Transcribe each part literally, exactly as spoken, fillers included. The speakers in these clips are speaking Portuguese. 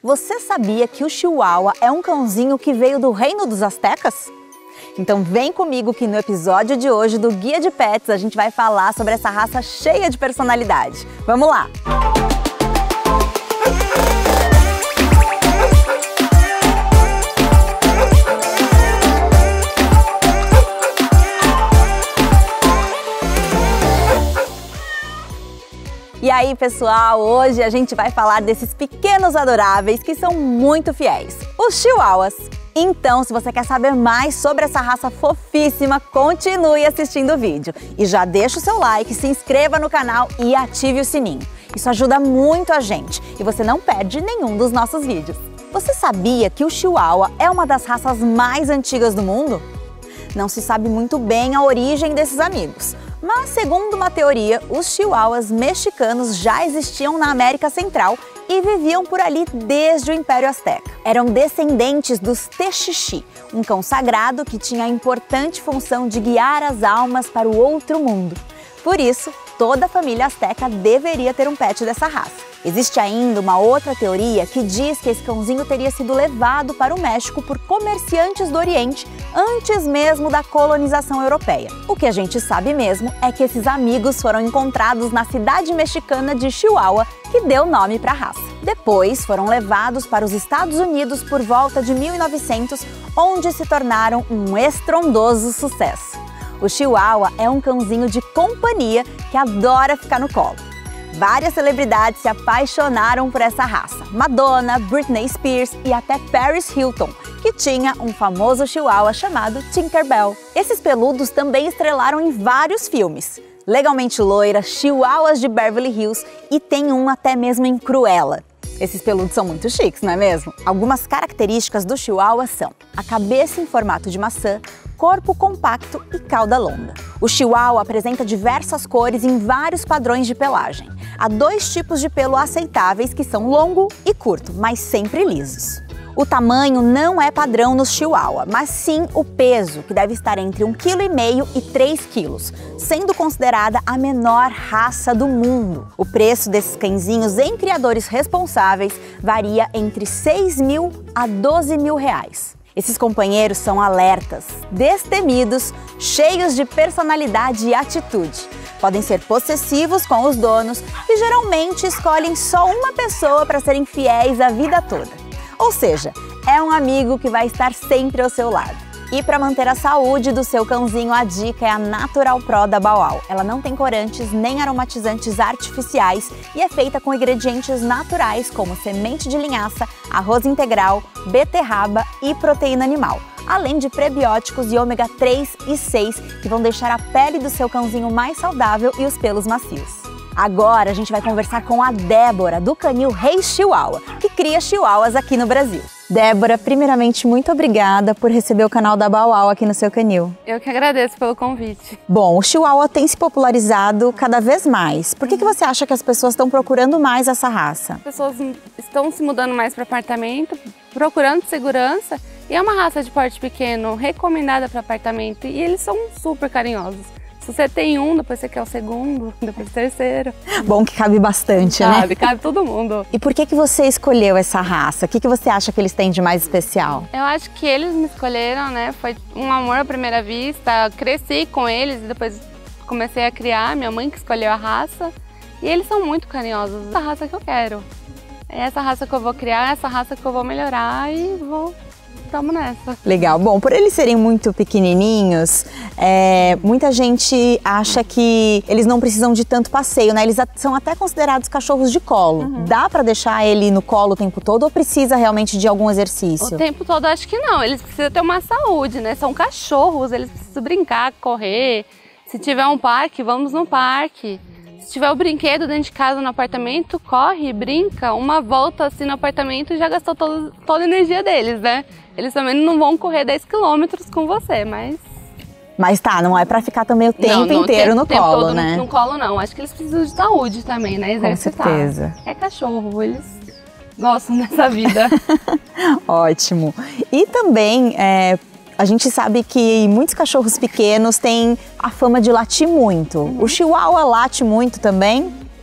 Você sabia que o Chihuahua é um cãozinho que veio do reino dos astecas? Então vem comigo que no episódio de hoje do Guia de Pets a gente vai falar sobre essa raça cheia de personalidade. Vamos lá! E aí, pessoal, hoje a gente vai falar desses pequenos adoráveis que são muito fiéis, os Chihuahuas. Então, se você quer saber mais sobre essa raça fofíssima, continue assistindo o vídeo. E já deixa o seu like, se inscreva no canal e ative o sininho. Isso ajuda muito a gente e você não perde nenhum dos nossos vídeos. Você sabia que o Chihuahua é uma das raças mais antigas do mundo? Não se sabe muito bem a origem desses amigos, mas segundo uma teoria, os Chihuahuas mexicanos já existiam na América Central e viviam por ali desde o Império Azteca. Eram descendentes dos Texixi, um cão sagrado que tinha a importante função de guiar as almas para o outro mundo. Por isso, toda a família azteca deveria ter um pet dessa raça. Existe ainda uma outra teoria que diz que esse cãozinho teria sido levado para o México por comerciantes do Oriente antes mesmo da colonização europeia. O que a gente sabe mesmo é que esses amigos foram encontrados na cidade mexicana de Chihuahua, que deu nome para a raça. Depois foram levados para os Estados Unidos por volta de mil e novecentos, onde se tornaram um estrondoso sucesso. O Chihuahua é um cãozinho de companhia que adora ficar no colo. Várias celebridades se apaixonaram por essa raça. Madonna, Britney Spears e até Paris Hilton, que tinha um famoso Chihuahua chamado Tinkerbell. Esses peludos também estrelaram em vários filmes. Legalmente Loira, Chihuahuas de Beverly Hills e tem um até mesmo em Cruella. Esses peludos são muito chiques, não é mesmo? Algumas características do Chihuahua são a cabeça em formato de maçã, corpo compacto e cauda longa. O Chihuahua apresenta diversas cores em vários padrões de pelagem. Há dois tipos de pelo aceitáveis que são longo e curto, mas sempre lisos. O tamanho não é padrão nos Chihuahua, mas sim o peso, que deve estar entre um vírgula cinco quilos e três quilos, sendo considerada a menor raça do mundo. O preço desses cãezinhos em criadores responsáveis varia entre seis mil a doze mil reais. Esses companheiros são alertas, destemidos, cheios de personalidade e atitude. Podem ser possessivos com os donos e geralmente escolhem só uma pessoa para serem fiéis a vida toda. Ou seja, é um amigo que vai estar sempre ao seu lado. E para manter a saúde do seu cãozinho, a dica é a Natural Pro da Bauau. Ela não tem corantes nem aromatizantes artificiais e é feita com ingredientes naturais como semente de linhaça, arroz integral, beterraba e proteína animal, além de prebióticos e ômega três e seis que vão deixar a pele do seu cãozinho mais saudável e os pelos macios. Agora a gente vai conversar com a Débora, do canil Rei Chihuahua, que cria chihuahuas aqui no Brasil. Débora, primeiramente, muito obrigada por receber o canal da Bauau aqui no seu canil. Eu que agradeço pelo convite. Bom, o Chihuahua tem se popularizado cada vez mais. Por que, que você acha que as pessoas estão procurando mais essa raça? As pessoas estão se mudando mais para apartamento, procurando segurança, e é uma raça de porte pequeno, recomendada para apartamento, e eles são super carinhosos. Se você tem um, depois você quer o segundo, depois o terceiro. Bom que cabe bastante, cabe, né? Cabe, cabe todo mundo. E por que que você escolheu essa raça? O que que você acha que eles têm de mais especial? Eu acho que eles me escolheram, né? Foi um amor à primeira vista. Cresci com eles e depois comecei a criar. Minha mãe que escolheu a raça. E eles são muito carinhosos. Essa raça que eu quero. É essa raça que eu vou criar, é essa raça que eu vou melhorar e vou... Tamo nessa. Legal. Bom, por eles serem muito pequenininhos, é, muita gente acha que eles não precisam de tanto passeio, né? Eles são até considerados cachorros de colo. Uhum. Dá pra deixar ele no colo o tempo todo ou precisa realmente de algum exercício? O tempo todo acho que não. Eles precisam ter uma saúde, né? São cachorros, eles precisam brincar, correr. Se tiver um parque, vamos no parque. Se tiver o brinquedo dentro de casa, no apartamento, corre, brinca. Uma volta assim no apartamento e já gastou todo, toda a energia deles, né? Eles também não vão correr dez quilômetros com você, mas... Mas tá, não é pra ficar também o tempo não, não, inteiro tempo, no tempo colo, todo né? No, no colo não, acho que eles precisam de saúde também, né? Exercitar. Com certeza. É cachorro, eles gostam dessa vida. Ótimo. E também, é, a gente sabe que muitos cachorros pequenos têm a fama de latir muito. Uhum. O Chihuahua late muito também?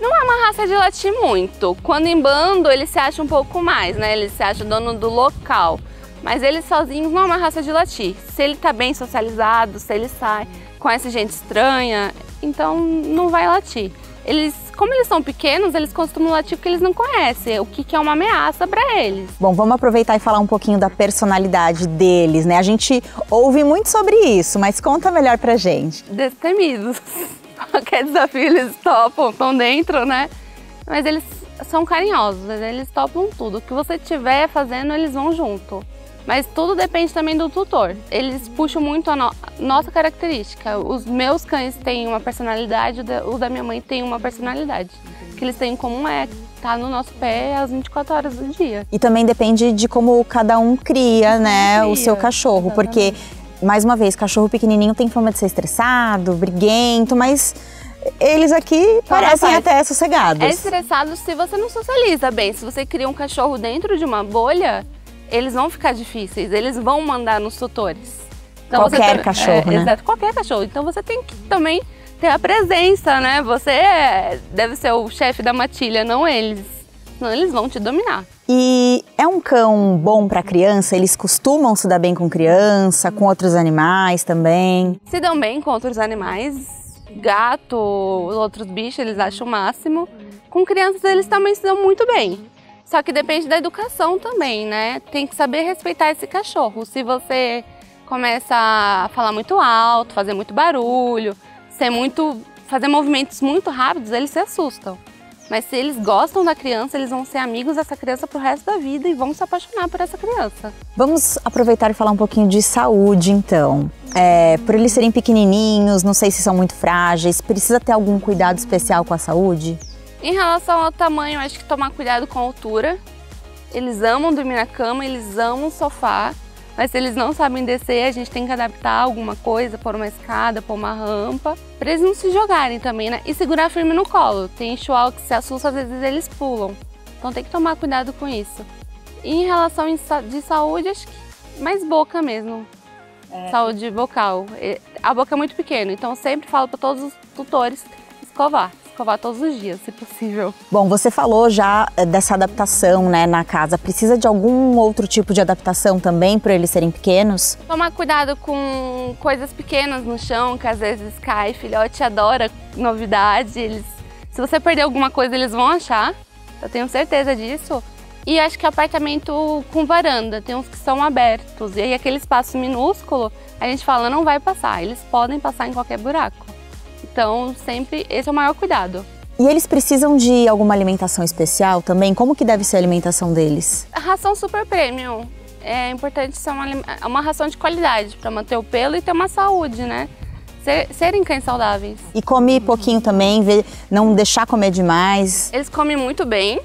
Não é uma raça de latir muito. Quando em bando, ele se acha um pouco mais, né? Ele se acha dono do local. Mas eles sozinhos não é uma raça de latir. Se ele tá bem socializado, se ele sai, conhece gente estranha, então não vai latir. Eles, como eles são pequenos, eles costumam latir porque eles não conhecem o que, que é uma ameaça para eles. Bom, vamos aproveitar e falar um pouquinho da personalidade deles, né? A gente ouve muito sobre isso, mas conta melhor pra gente. Destemidos. Qualquer desafio eles topam, estão dentro, né? Mas eles são carinhosos, eles topam tudo. O que você estiver fazendo, eles vão junto. Mas tudo depende também do tutor. Eles puxam muito a no nossa característica. Os meus cães têm uma personalidade, o da minha mãe tem uma personalidade. O que eles têm em comum é estar no nosso pé às vinte e quatro horas do dia. E também depende de como cada um cria, né, cria, o seu cachorro. Exatamente. Porque, mais uma vez, cachorro pequenininho tem fama de ser estressado, briguento, mas eles aqui parecem rapaz, até sossegados. É estressado se você não socializa bem. Se você cria um cachorro dentro de uma bolha, eles vão ficar difíceis, eles vão mandar nos tutores. Então, qualquer você, cachorro, é, né? Exato, qualquer cachorro. Então você tem que também ter a presença, né? Você é, deve ser o chefe da matilha, não eles. Senão eles vão te dominar. E é um cão bom para criança? Eles costumam se dar bem com criança, com outros animais também? Se dão bem com outros animais. Gato, outros bichos, eles acham o máximo. Com crianças eles também se dão muito bem. Só que depende da educação também, né? Tem que saber respeitar esse cachorro. Se você começa a falar muito alto, fazer muito barulho, ser muito, fazer movimentos muito rápidos, eles se assustam. Mas se eles gostam da criança, eles vão ser amigos dessa criança pro resto da vida e vão se apaixonar por essa criança. Vamos aproveitar e falar um pouquinho de saúde, então. É, por eles serem pequenininhos, não sei se são muito frágeis, precisa ter algum cuidado especial com a saúde? Em relação ao tamanho, acho que tomar cuidado com a altura. Eles amam dormir na cama, eles amam o sofá, mas se eles não sabem descer, a gente tem que adaptar alguma coisa, pôr uma escada, pôr uma rampa, para eles não se jogarem também, né? E segurar firme no colo. Tem chihuahua que se assusta, às vezes eles pulam. Então tem que tomar cuidado com isso. E em relação de saúde, acho que mais boca mesmo. É. Saúde vocal. A boca é muito pequena, então eu sempre falo para todos os tutores escovar. Escovar todos os dias, se possível. Bom, você falou já dessa adaptação, né, na casa. Precisa de algum outro tipo de adaptação também para eles serem pequenos? Tomar cuidado com coisas pequenas no chão, que às vezes cai. Filhote adora novidade. Eles, se você perder alguma coisa, eles vão achar. Eu tenho certeza disso. E acho que apartamento com varanda, tem uns que são abertos. E aí aquele espaço minúsculo, a gente fala, não vai passar. Eles podem passar em qualquer buraco. Então, sempre, esse é o maior cuidado. E eles precisam de alguma alimentação especial também? Como que deve ser a alimentação deles? A ração super premium. É importante ser uma, uma ração de qualidade para manter o pelo e ter uma saúde, né? Ser, serem cães saudáveis. E come pouquinho também, não deixar comer demais? Eles comem muito bem.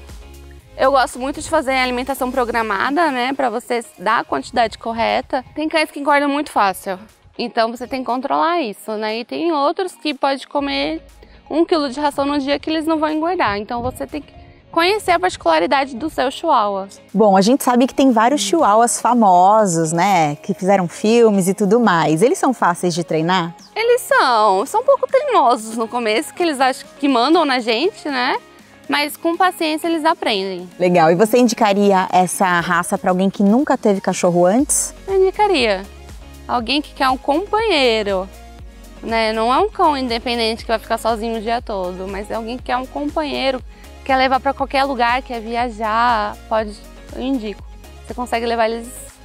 Eu gosto muito de fazer alimentação programada, né? Para você dar a quantidade correta. Tem cães que engordam muito fácil. Então você tem que controlar isso, né? E tem outros que pode comer um quilo de ração no dia que eles não vão engordar. Então você tem que conhecer a particularidade do seu chihuahua. Bom, a gente sabe que tem vários chihuahuas famosos, né? Que fizeram filmes e tudo mais. Eles são fáceis de treinar? Eles são. São um pouco teimosos no começo, que eles acham que mandam na gente, né? Mas com paciência eles aprendem. Legal. E você indicaria essa raça para alguém que nunca teve cachorro antes? Eu indicaria. Alguém que quer um companheiro, né? Não é um cão independente que vai ficar sozinho o dia todo, mas é alguém que quer um companheiro, quer levar para qualquer lugar, quer viajar, pode, eu indico. Você consegue levar eles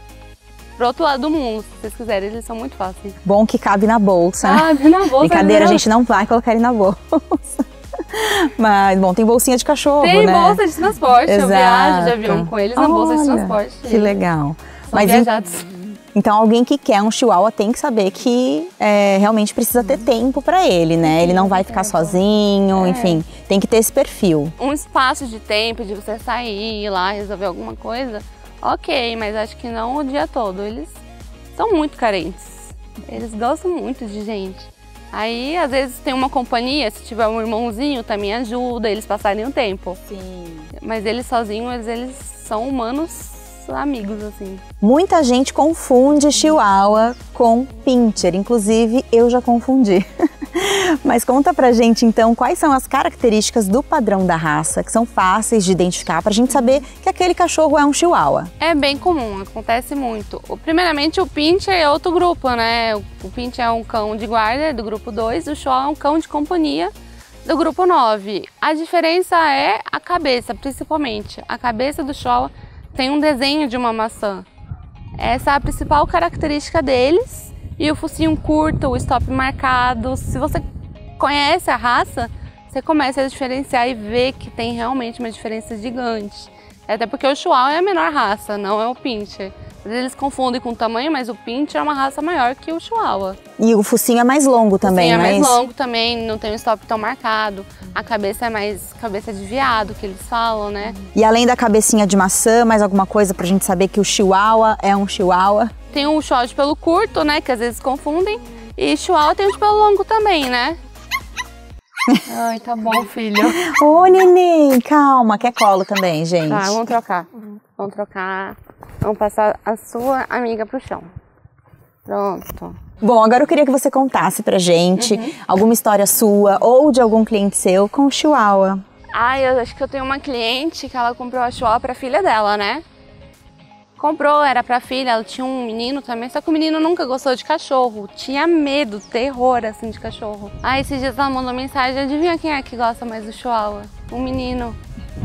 pro outro lado do mundo, se vocês quiserem, eles são muito fáceis. Bom que cabe na bolsa, né? Cabe na bolsa. Brincadeira, a gente não vai colocar ele na bolsa. Mas, bom, tem bolsinha de cachorro, tem né? Tem bolsa de transporte, Exato. Eu viajo de avião com eles na bolsa de transporte. Que legal. São Mas viajados. Então, alguém que quer um chihuahua tem que saber que é, realmente precisa ter tempo para ele, né? Ele não vai ficar sozinho, é. Enfim, tem que ter esse perfil. Um espaço de tempo de você sair, ir lá, resolver alguma coisa, ok, mas acho que não o dia todo. Eles são muito carentes, eles gostam muito de gente. Aí, às vezes, tem uma companhia, se tiver um irmãozinho, também ajuda eles passarem um tempo. Sim. Mas eles sozinhos, eles são humanos amigos, assim. Muita gente confunde chihuahua com pincher, inclusive eu já confundi. Mas conta pra gente então quais são as características do padrão da raça, que são fáceis de identificar pra gente saber que aquele cachorro é um Chihuahua. É bem comum, acontece muito. Primeiramente o Pinscher é outro grupo, né? O Pinscher é um cão de guarda do grupo dois, o Chihuahua é um cão de companhia do grupo nove. A diferença é a cabeça, principalmente. A cabeça do Chihuahua tem um desenho de uma maçã. Essa é a principal característica deles. E o focinho curto, o stop marcado. Se você conhece a raça, você começa a diferenciar e ver que tem realmente uma diferença gigante. Até porque o Chihuahua é a menor raça, não é o Pinscher. Eles confundem com o tamanho, mas o Pinscher é uma raça maior que o Chihuahua. E o focinho é mais longo também, não é? O focinho é mais isso? longo também, não tem um stop tão marcado. A cabeça é mais cabeça de viado, que eles falam, né? E além da cabecinha de maçã, mais alguma coisa pra gente saber que o Chihuahua é um Chihuahua? Tem o Chihuahua de pelo curto, né, que às vezes confundem. E Chihuahua tem o de pelo longo também, né? Ai, tá bom, filho. Ô, neném, calma, quer colo também, gente. Tá, vamos trocar. Vamos trocar. Vamos passar a sua amiga pro chão. Pronto. Bom, agora eu queria que você contasse pra gente uhum. alguma história sua ou de algum cliente seu com o Chihuahua. Ah, eu acho que eu tenho uma cliente que ela comprou a Chihuahua pra filha dela, né? Comprou, era pra filha, ela tinha um menino também, só que o menino nunca gostou de cachorro, tinha medo, terror, assim, de cachorro. Aí esses dias ela mandou mensagem, adivinha quem é que gosta mais do Chihuahua? Um menino.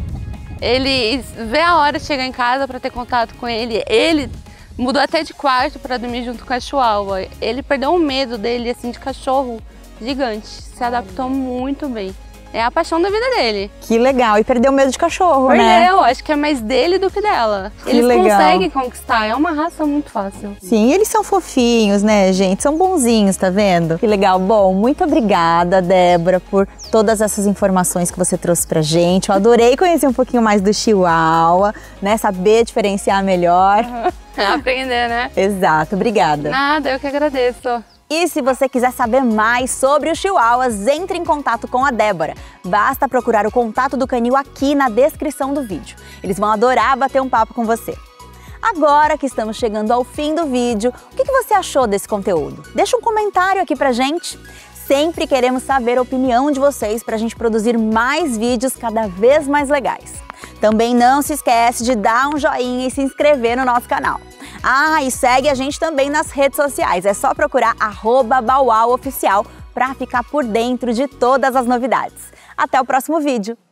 Ele vê a hora de chegar em casa pra ter contato com ele, ele mudou até de quarto pra dormir junto com a Chihuahua. Ele perdeu o medo dele, assim, de cachorro gigante, se adaptou muito bem. É a paixão da vida dele. Que legal. E perdeu o medo de cachorro, perdeu, né? Perdeu. Acho que é mais dele do que dela. Que eles legal. conseguem conquistar. É uma raça muito fácil. Sim, eles são fofinhos, né, gente? São bonzinhos, tá vendo? Que legal. Bom, muito obrigada, Débora, por todas essas informações que você trouxe pra gente. Eu adorei conhecer um pouquinho mais do Chihuahua, né? Saber diferenciar melhor. Uhum. Aprender, né? Exato. Obrigada. Nada, eu que agradeço. E se você quiser saber mais sobre os Chihuahuas, entre em contato com a Débora. Basta procurar o contato do canil aqui na descrição do vídeo. Eles vão adorar bater um papo com você. Agora que estamos chegando ao fim do vídeo, o que você achou desse conteúdo? Deixa um comentário aqui pra gente. Sempre queremos saber a opinião de vocês para a gente produzir mais vídeos cada vez mais legais. Também não se esquece de dar um joinha e se inscrever no nosso canal. Ah, e segue a gente também nas redes sociais. É só procurar arroba bauauoficial para ficar por dentro de todas as novidades. Até o próximo vídeo!